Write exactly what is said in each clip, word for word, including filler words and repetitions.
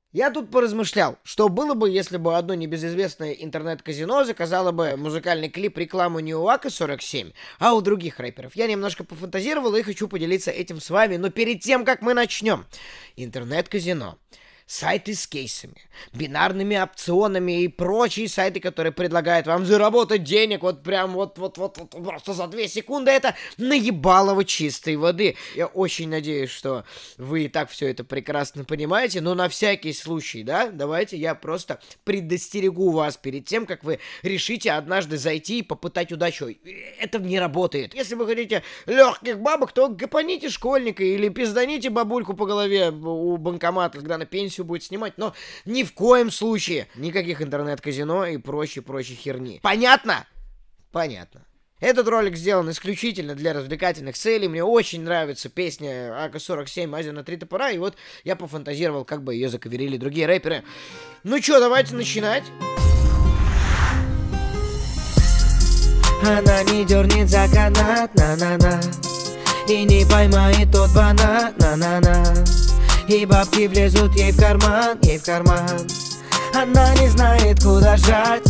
Я тут поразмышлял, что было бы, если бы одно небезызвестное интернет-казино заказало бы музыкальный клип рекламу не у АК сорок семь, а у других рэперов. Я немножко пофантазировал и хочу поделиться этим с вами, но перед тем, как мы начнем. Интернет-казино. Сайты с кейсами, бинарными опционами и прочие сайты, которые предлагают вам заработать денег вот прям вот-вот-вот просто за две секунды. Это наебалово чистой воды. Я очень надеюсь, что вы и так все это прекрасно понимаете, но на всякий случай, да, давайте я просто предостерегу вас перед тем, как вы решите однажды зайти и попытать удачу. Это не работает. Если вы хотите легких бабок, то гапаните школьника или пизданите бабульку по голове у банкомата, когда на пенсию будет снимать, но ни в коем случае никаких интернет-казино и прочей-прочей херни. Понятно? Понятно. Этот ролик сделан исключительно для развлекательных целей. Мне очень нравится песня АК сорок семь «Азия на три топора», и вот я пофантазировал, как бы ее заковерили другие рэперы. Ну чё, давайте начинать. Она не дернет за канат, на-на-на, и не поймает тот банан, на-на-на. И бабки влезут ей в карман, ей в карман. Она не знает, куда жать.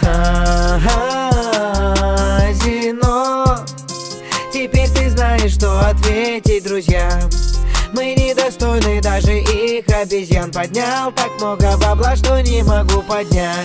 Казино. Теперь ты знаешь, что ответить друзьям. Мы недостойны даже их обезьян. Поднял так много бабла, что не могу поднять.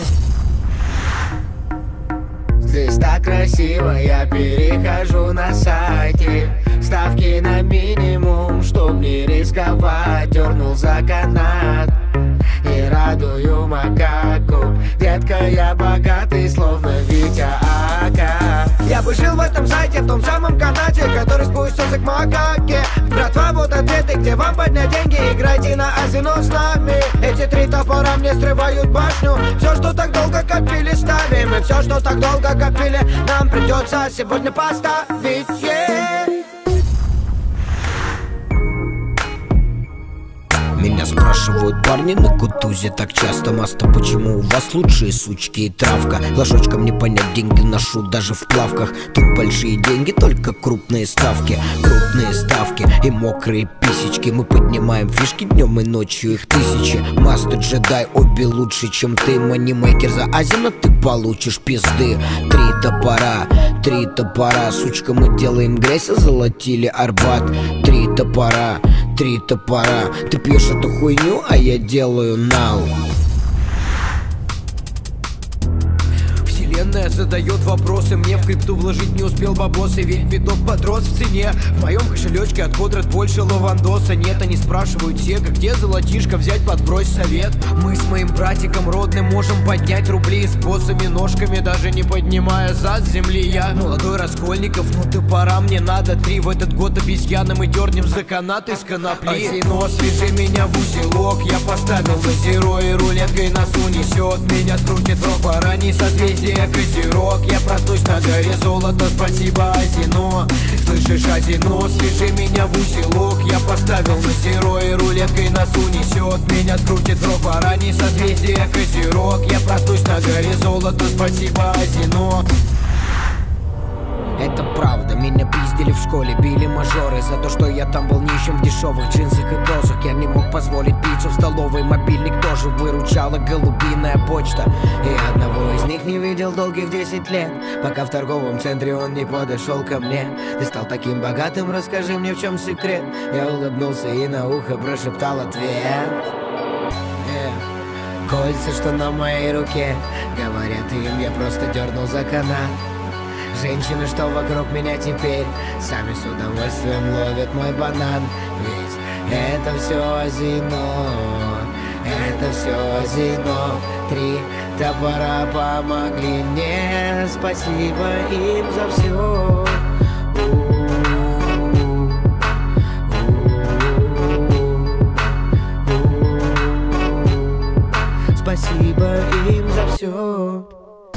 Здесь так красиво, я перехожу на сайте. Ставки на минимум, чтоб не рисковать. Дернул за канат и радую макаку. Детка, я богатый, словно Витя Ака. Я бы жил в этом сайте, в том самом канате, который спустился к макаке. Братва, вот ответы, где вам поднять деньги. Играйте на азино с нами. Эти три топора мне срывают башню. Все, что так долго копили, ставим. И все, что так долго копили, нам придется сегодня поставить. Yeah. Меня спрашивают парни на Кутузе так часто: Маста, почему у вас лучшие сучки и травка? Ложочком не понять, деньги ношу даже в плавках. Тут большие деньги, только крупные ставки. Крупные ставки и мокрые писечки. Мы поднимаем фишки днем и ночью, их тысячи. Маста, джедай, обе лучше, чем ты. Манимейкер за азино, ты получишь пизды. Три топора, три топора. Сучка, мы делаем грязь, а золотили Арбат. Три топора, три топора. Ты пьешь эту хуйню, а я делаю нау. Вселенная задает вопросы, мне в крипту вложить не успел бабосы. Ведь биток подрос в цене. В моем кошелечке от Кодрат больше лавандоса нет. Они спрашивают все, как где золотишко взять, подбрось совет. Мы с моим братиком родным можем поднять рубли с боссами ножками, даже не поднимая зад с земли. Я молодой Раскольников, ну ты пора, мне надо три. В этот год обезьяны мы дернем за канат из конопли. Азино, свяжи меня в узелок. Я поставил на зеро и рулеткой нас унесет. Меня скрутит в рог, пора не созвездие козерог. Я проснусь на горе золота, спасибо азино. Слышишь, азино, свяжи меня в узелок. Я поставил на зеро и рулеткой нас унесет. Меня скрутит в рог, пора не созвездие козерог. Я проснусь на горе золота, спасибо азино. Это правда, меня пиздили в школе, били мажоры за то, что я там был нищим в дешевых джинсах и кроссах. Я не мог позволить пиццу в столовой, мобильник тоже выручала голубиная почта. И одного из них не видел долгих десять лет, пока в торговом центре он не подошел ко мне. Ты стал таким богатым, расскажи мне, в чем секрет. Я улыбнулся и на ухо прошептал ответ. Yeah. Кольца, что на моей руке, говорят им, я просто дернул за канат. Женщины, что вокруг меня теперь, сами с удовольствием ловят мой банан. Ведь это все азино, это все азино. Три топора помогли мне, спасибо им за все. Спасибо им за все.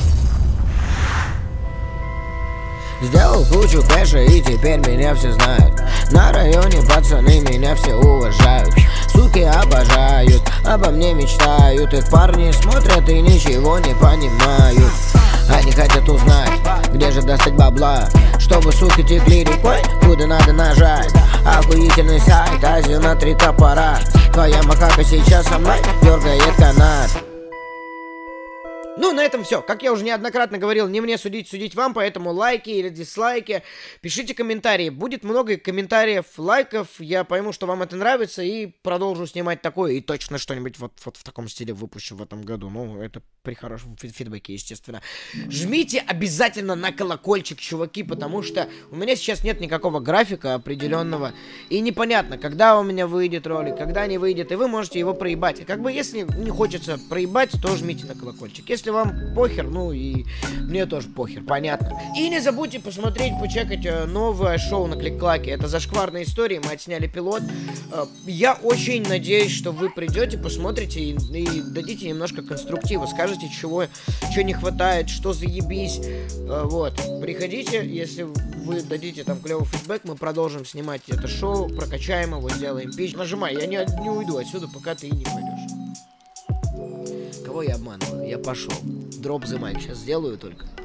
Сделал кучу кэша и теперь меня все знают. На районе пацаны меня все уважают. Сука, Девчонки обожают, обо мне мечтают. Их парни смотрят и ничего не понимают. Они хотят узнать, где же достать бабла, чтобы суки текли рекой, куда надо нажать. Охуительный сайт, Азию на три топора. Твоя макака сейчас со мной дергает канат. Ну, на этом все. Как я уже неоднократно говорил, не мне судить, судить вам, поэтому лайки или дизлайки. Пишите комментарии. Будет много комментариев, лайков. Я пойму, что вам это нравится, и продолжу снимать такое. И точно что-нибудь вот, вот в таком стиле выпущу в этом году. Ну, это при хорошем фидбэке, естественно. Жмите обязательно на колокольчик, чуваки, потому что у меня сейчас нет никакого графика определенного. И непонятно, когда у меня выйдет ролик, когда не выйдет. И вы можете его проебать. И как бы, если не хочется проебать, то жмите на колокольчик. Если вам похер, ну и мне тоже похер, понятно. И не забудьте посмотреть, почекать э, новое шоу на Клик-Клаке. Это зашкварные истории, мы отсняли пилот. Э, я очень надеюсь, что вы придете, посмотрите и, и дадите немножко конструктива. Скажете, чего, чего не хватает, что заебись. Э, вот, приходите, если вы дадите там клевый фидбэк, мы продолжим снимать это шоу, прокачаем его, сделаем пич. Нажимай, я не, не уйду отсюда, пока ты не пойдешь. Кого я обманываю? Я пошел. Дроп the mic сейчас сделаю только.